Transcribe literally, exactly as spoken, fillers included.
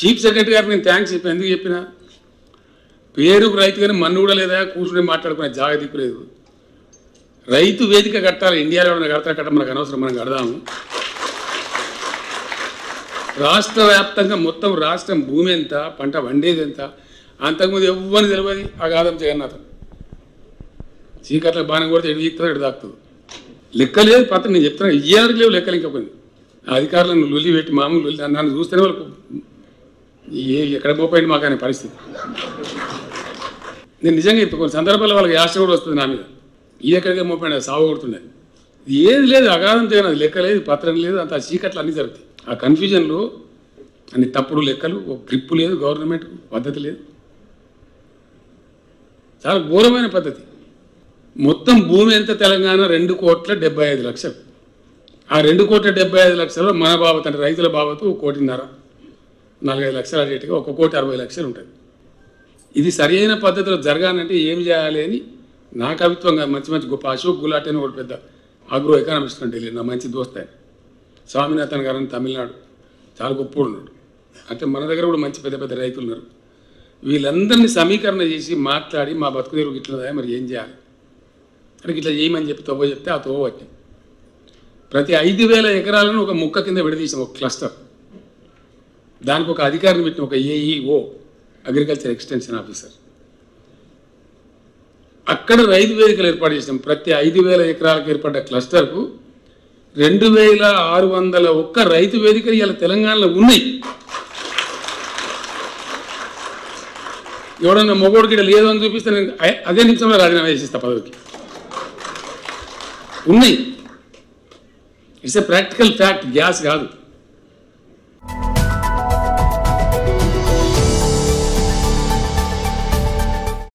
Chief secretary గారికి నేను thanks చెప్పాను. ఎందుకు చెప్పినా, పేరుకు రైతు కానీ మన్ను కూడా లేదా, కూర్చుని మాట్లాడుకునే జాగ దిక్కులేదు. రైతు వేదిక కట్టాలి, ఇండియాలో ఏమైనా కడతా కట్ట మనకు అనవసరం, మనం కడదాము. రాష్ట్ర వ్యాప్తంగా మొత్తం రాష్ట్రం భూమి ఎంత, పంట వండేది ఎంత, అంతకుముందు ఎవ్వరిని తెలియదు. అగాధం జగన్నాథం చీకట్ల బాణం కొడితే ఎడు వీక్తుందో ఎడు దాక్తుంది. లెక్క లేదు పత్ర, నేను చెప్తున్నాను ఇయ్యానికి లేవు లెక్కలు. ఇంకా కొన్ని అధికారులను లొల్లి పెట్టి మామూలు లొల్లి నన్ను చూస్తేనే వాళ్ళకు ఏ ఎక్కడ పోపోయింది మాకు అనే పరిస్థితి. నేను నిజంగా చెప్తా, కొన్ని సందర్భాల్లో వాళ్ళకి యాశ కూడా వస్తుంది నా మీద. ఈ ఎక్కడికే మోపోయినా సాగు కొడుతున్నాయి. ఏది లేదు, అగాధం జగన్, లెక్క లేదు, పత్రం లేదు, అంత చీకట్లు అన్నీ జరుగుతాయి. ఆ కన్ఫ్యూజన్లో అన్ని తప్పుడు లెక్కలు, ఒక గ్రిప్పు లేదు, గవర్నమెంట్ పద్ధతి లేదు, చాలా ఘోరమైన పద్ధతి. మొత్తం భూమి ఎంత తెలంగాణ రెండు కోట్ల డెబ్బై ఐదు లక్షలు. ఆ రెండు కోట్ల డెబ్బై ఐదు లక్షలు మన బాబత్ అంటే రైతుల బాబతు కోటిన్నర నలభై లక్షల రేటుగా ఒక కోటి అరవై లక్షలు ఉంటుంది. ఇది సరి అయిన పద్ధతిలో జరగాలంటే ఏం చేయాలి అని నా కవిత్వంగా మంచి మంచి గొప్ప అశోక్ గులాటి అని ఒక పెద్ద ఆగ్రో ఎకానమిస్ట్ అంటే నా మంచి దోస్త్ ఆయన, స్వామినాథన్ గారు అని తమిళనాడు చాలా గొప్ప ఉన్నాడు. అంటే మన దగ్గర కూడా మంచి పెద్ద పెద్ద రైతులు ఉన్నారు. వీళ్ళందరినీ సమీకరణ చేసి మాట్లాడి మా బతుకు తెరువు ఇట్లా మరి ఏం చేయాలి అంటే ఇట్లా చేయమని చెప్పి తవ్వ చెప్తే ఆ తవ్వ పట్టింది. ప్రతి ఐదు వేల ఎకరాలను ఒక ముక్క కింద విడదీసాం, ఒక క్లస్టర్. దానికి ఒక అధికారిని పెట్టిన, ఒక ఏఈఓ అగ్రికల్చర్ ఎక్స్టెన్షన్ ఆఫీసర్. అక్కడ రైతు వేదికలు ఏర్పాటు చేసాం. ప్రతి ఐదు వేల ఎకరాలకు ఏర్పడ్డ క్లస్టర్కు రెండు వేల ఆరు వందల ఒక్క రైతు వేదికలు ఇలా తెలంగాణలో ఉన్నాయి. ఎవడన్నా మొగోడు గిడ లేదు అని చూపిస్తే నేను అదే నిమిషంలో రాజీనామా చేసిస్తా పదవికి. ఉన్నాయి. It's a practical fact, gas కాదు.